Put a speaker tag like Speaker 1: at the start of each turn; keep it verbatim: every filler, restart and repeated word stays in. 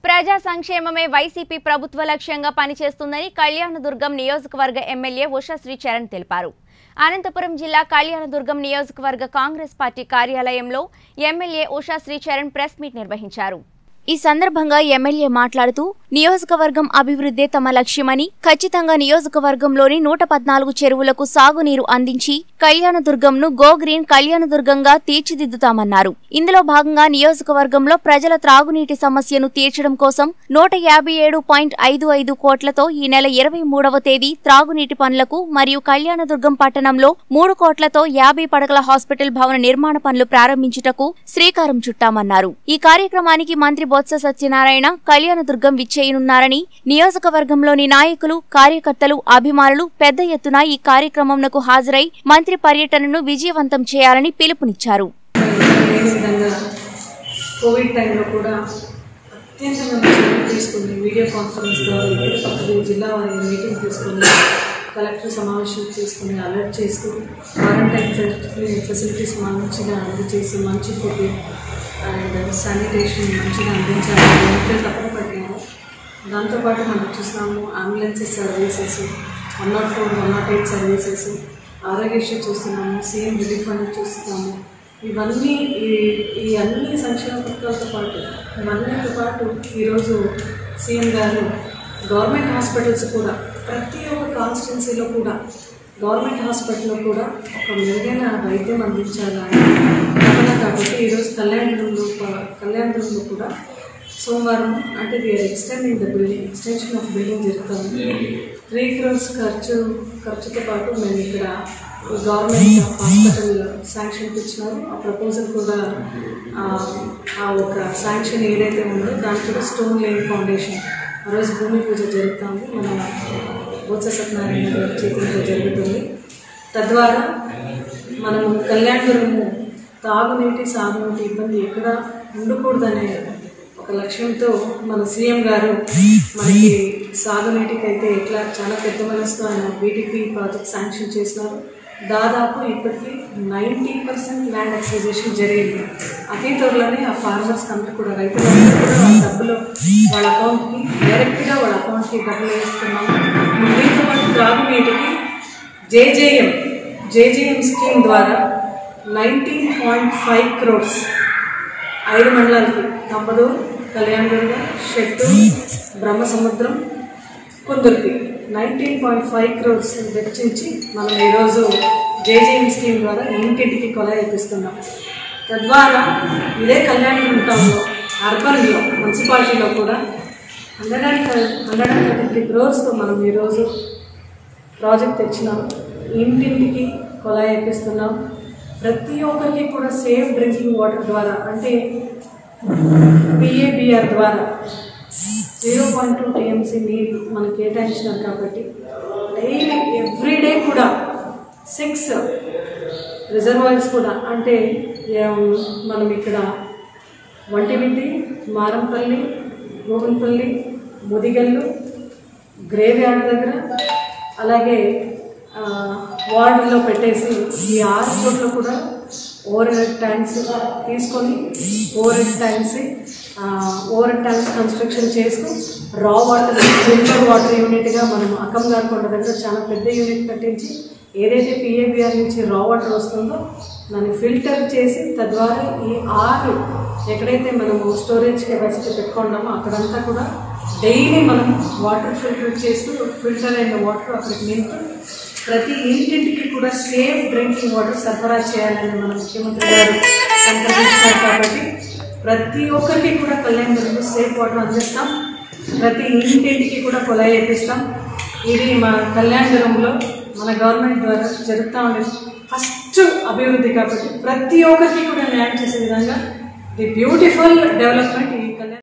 Speaker 1: ప్రజా సంక్షేమమే వైసీపీ ప్రభుత్వ లక్ష్యంగా పనిచేస్తుందని కళ్యాణదుర్గం నియోజకవర్గ ఎమ్మెల్యే ఉషశ్రీ చరణ్ తెలిపారు. అనంతపురం జిల్లా కళ్యాణదుర్గం నియోజకవర్గ కాంగ్రెస్ పార్టీ కార్యాలయంలో MLA Ushashri Charan press meet నిర్వహించారు. ఈ సందర్భంగా ఎమ్మెల్యే మాట్లాడుతూ నియోజకవర్గం అభివృద్ధే తమ లక్ష్యమని, ఖచ్చితంగా నియోజకవర్గంలోని నూట పద్నాలుగు చెరువులకు సాగునీరు అందించి కళ్యాణదుర్గంను గో గ్రీన్ కళ్యాణదుర్గంగా తీర్చిదిద్దుతామన్నారు. ఇందులో భాగంగా నియోజకవర్గంలో ప్రజల త్రాగునీటి సమస్యను తీర్చడం కోసం నూట యాభై ఏడు పాయింట్ ఐదు ఐదు కోట్లతో ఈ నెల ఇరవై మూడవ తేదీ త్రాగునీటి పనులకు మరియు కళ్యాణదుర్గం పట్టణంలో మూడు కోట్లతో యాభై పడకల హాస్పిటల్ భవన నిర్మాణ పనులు ప్రారంభించుటకు శ్రీకారం చుట్టామన్నారు. ఈ కార్యక్రమానికి మంత్రి బొత్స సత్యనారాయణ కళ్యాణదుర్గం విచ్చేయనున్నారని, నియోజకవర్గంలోని నాయకులు, కార్యకర్తలు, అభిమానులు పెద్ద ఎత్తున ఈ కార్యక్రమంకు హాజరై మంత్రి పర్యటనను విజయవంతం చేయాలని పిలుపునిచ్చారు.
Speaker 2: కోవిడ్ టైంలో కూడా అత్యంతంగా తీసుకుని వీడియో కాన్ఫరెన్స్ ద్వారా జిల్లా వారి మీటింగ్ తీసుకుని కలెక్టర్ సమావేశం చేసుకుని అలర్ట్ చేస్తూ క్వారంటైన్ ఫెసిలిటీస్ మంచిగా అందజేసి మంచి ఫుడ్ అండ్ శానిటేషన్ మంచిగా అందించాలని ఎంతో తప్పన పట్టాము. దాంతోపాటు మనం చూస్తున్నాము ambulances services, one not four one not eight services, Aarogyasri చూస్తున్నాము, సీఎం రిలీఫ్ ఫండ్ చూస్తున్నాము. ఇవన్నీ ఈ ఈ అన్ని సంక్షేమ పథకాలతో పాటు ఇవన్నీతో పాటు ఈరోజు సీఎం గారు గవర్నమెంట్ హాస్పిటల్స్ కూడా ప్రతి ఒక్క కాన్స్టిట్యున్సీలో కూడా గవర్నమెంట్ హాస్పిటల్లో కూడా ఒక మెరుగైన వైద్యం అందించాలని తపన. కాబట్టి ఈరోజు కళ్యాణదుర్గంలో కళ్యాణదుర్గంలో కూడా సోమవారం అంటే we're extending the building extension of building జరుగుతుంది. త్రీ క్రోర్స్ ఖర్చు ఖర్చుతో పాటు మేము ఇక్కడ గవర్నమెంట్ హాస్పిటల్ శాంక్షన్కి ఇచ్చినారు. ఆ ప్రపోజల్ కూడా ఆ ఒక శాంక్షన్ ఏదైతే ఉందో దానికి కూడా స్టోన్ లేన్ ఫౌండేషన్ ఆ రోజు భూమి పూజ జరుగుతుంది. మన బొత్స సత్యనారాయణ గారి చేతులతో జరుగుతుంది. తద్వారా మనము కళ్యాణదుర్గము తాగునీటి సాగునీటి ఇబ్బంది ఎక్కడ ఉండకూడదనే ఒక లక్ష్యంతో మన సీఎం గారు మనకి సాగునీటికి అయితే ఎట్లా చాలా పెద్ద మనసుతో ఆయన బీటీపీ ప్రాజెక్ట్ శాంక్షన్ చేసినారు. దాదాపు ఇప్పటికీ నైంటీ పర్సెంట్ ల్యాండ్ ఎక్స్పోజిషన్ జరిగింది. అతి త్వరలోనే ఆ ఫార్మర్స్కి అందరూ కూడా రైతులందరూ కూడా వాళ్ళ డబ్బులు వాళ్ళ అకౌంట్కి డైరెక్ట్గా వాళ్ళ అకౌంట్కి డబ్బులు వేస్తున్నాము. దీంతో పాటు త్రాగునీటికి జేజేఎం జేజేఎం స్కీమ్ ద్వారా నైన్టీన్ పాయింట్ ఫైవ్ క్రోర్స్ ఐదు మండలాలకి Kambadur, Kalyanadurgam, Shettu, Brahmasamudram, Kundurthi nineteen point five crores వెచ్చించి మనం ఈరోజు జేజేఎం స్కీమ్ ద్వారా ఇంటింటికి కొలాయి ఇప్పిస్తున్నాం. తద్వారా ఇదే కళ్యాణదుర్గం టౌన్లో అర్బన్లో మున్సిపాలిటీలో కూడా hundred and hundred and thirty three క్రోర్స్తో మనం ఈరోజు ప్రాజెక్ట్ తెచ్చినాం. ఇంటింటికి కొలాయి ఇప్పిస్తున్నాం. ప్రతి ఒక్కరికి కూడా సేఫ్ డ్రింకింగ్ వాటర్ ద్వారా అంటే పిఏబిఆర్ ద్వారా జీరో పాయింట్ టూ టీఎంసీ నీళ్ళు మనకు కేటాయించినారు. కాబట్టి డైలీ ఎవ్రీడే కూడా సిక్స్ రిజర్వాయర్స్ కూడా అంటే మనం ఇక్కడ వంటిమిద్ది, మారంపల్లి, గోవింపల్లి, ముదిగల్లు, గ్రేవ్ యార్డ్ దగ్గర అలాగే వార్డులో పెట్టేసి ఈ ఆరు చోట్ల కూడా ఓవర్ హెడ్ ట్యాంక్స్ తీసుకొని overhead tanks overhead tanks construction చేస్తూ రా వాటర్ ఫిల్టర్ వాటర్ యూనిట్గా మనం అకంగారికొండ దగ్గర చాలా పెద్ద యూనిట్ కట్టించి ఏదైతే పిఏబిఆర్ నుంచి రా వాటర్ వస్తుందో దాన్ని ఫిల్టర్ చేసి తద్వారా ఈ ఆరు ఎక్కడైతే మనము స్టోరేజ్ కెపాసిటీ పెట్టుకున్నామో అక్కడంతా కూడా డైలీ మనం వాటర్ ఫిల్టర్ చేస్తూ ఫిల్టర్ అయిన వాటర్ అక్కడికి నింపుతూ ప్రతి ఇంటింటికి కూడా సేఫ్ డ్రింకింగ్ వాటర్ సరఫరా చేయాలని మన ముఖ్యమంత్రి గారు సంకల్పించారు. కాబట్టి ప్రతి ఒక్కరికి కూడా కళ్యాణదుర్గంలో సేఫ్ వాటర్ అందిస్తాం. ప్రతి ఇంటింటికి కూడా కొలాయి వేపిస్తాం. ఇది మా కళ్యాణదుర్గంలో మన గవర్నమెంట్ ద్వారా జరుగుతూ ఉండేది ఫస్ట్ అభివృద్ధి. కాబట్టి ప్రతి ఒక్కరికి కూడా న్యాయం చేసే విధంగా ది బ్యూటిఫుల్ డెవలప్మెంట్ ఈ కళ్యాణ